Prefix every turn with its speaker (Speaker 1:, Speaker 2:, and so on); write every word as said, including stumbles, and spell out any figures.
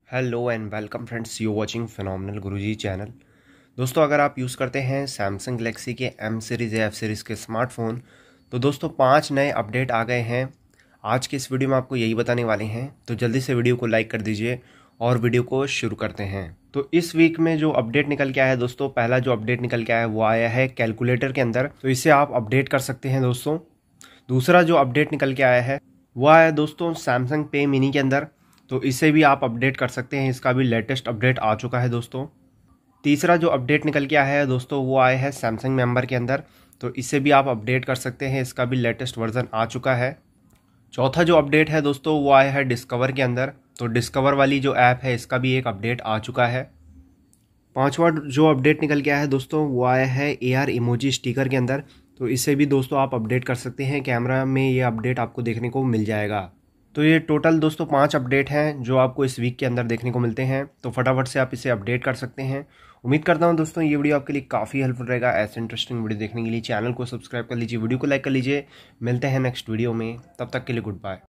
Speaker 1: Hello and welcome friends, you watching phenomenal Guruji channel. दोस्तों, अगर आप यूज़ करते हैं सैमसंग गैलेक्सी के एम सीरीज़ या एफ सीरीज़ के स्मार्टफोन, तो दोस्तों पांच नए अपडेट आ गए हैं। आज के इस वीडियो में आपको यही बताने वाले हैं, तो जल्दी से वीडियो को लाइक कर दीजिए और वीडियो को शुरू करते हैं। तो इस वीक में जो अपडेट निकल के आया है दोस्तों, पहला जो अपडेट निकल के आया है वो आया है कैलकुलेटर के अंदर, तो इसे आप अपडेट कर सकते हैं दोस्तों। दूसरा जो अपडेट निकल के आया है वो आया है दोस्तों सैमसंग पे मिनी के अंदर, तो इसे भी आप अपडेट कर सकते हैं। इसका भी लेटेस्ट अपडेट आ चुका है दोस्तों। तीसरा जो अपडेट निकल के आया है दोस्तों वो आया है सैमसंग मेंबर के अंदर, तो इसे भी आप अपडेट कर सकते हैं। इसका भी लेटेस्ट वर्जन आ चुका है। चौथा जो अपडेट है दोस्तों वो आया है डिस्कवर के अंदर, तो डिस्कवर वाली जो ऐप है इसका भी एक अपडेट आ चुका है। पांचवा जो अपडेट निकल के आया है दोस्तों वो आया है ए आर इमोजी स्टिकर के अंदर, तो इसे भी दोस्तों आप अपडेट कर सकते हैं। कैमरा में ये अपडेट आपको देखने को मिल जाएगा। तो ये टोटल दोस्तों पांच अपडेट हैं जो आपको इस वीक के अंदर देखने को मिलते हैं, तो फटाफट से आप इसे अपडेट कर सकते हैं। उम्मीद करता हूं दोस्तों ये वीडियो आपके लिए काफ़ी हेल्पफुल रहेगा। ऐसे इंटरेस्टिंग वीडियो देखने के लिए चैनल को सब्सक्राइब कर लीजिए, वीडियो को लाइक कर लीजिए। मिलते हैं नेक्स्ट वीडियो में, तब तक के लिए गुड बाय।